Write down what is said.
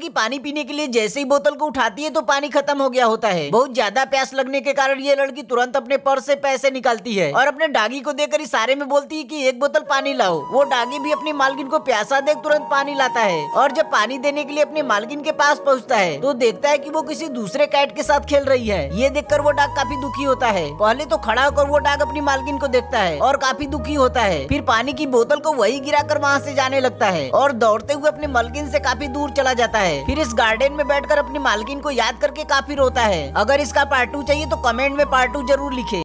लड़की पानी पीने के लिए जैसे ही बोतल को उठाती है तो पानी खत्म हो गया होता है। बहुत ज्यादा प्यास लगने के कारण ये लड़की तुरंत अपने पर्स से पैसे निकालती है और अपने डागी को देकर इशारे में बोलती है कि एक बोतल पानी लाओ। वो डागी भी अपनी मालकिन को प्यासा देख तुरंत पानी लाता है और जब पानी देने के लिए अपनी मालकिन के पास पहुंचता है तो देखता है कि वो किसी दूसरे कैट के साथ खेल रही है। ये देखकर वो डाग काफी दुखी होता है। पहले तो खड़ा होकर वो डाग अपनी मालकिन को देखता है और काफी दुखी होता है। फिर पानी की बोतल को वही गिराकर वहाँ से जाने लगता है और दौड़ते हुए अपनी मालकिन से काफी दूर चला जाता है। फिर इस गार्डन में बैठकर अपनी मालकिन को याद करके काफी रोता है। अगर इसका पार्ट 2 चाहिए तो कमेंट में पार्ट 2 जरूर लिखे।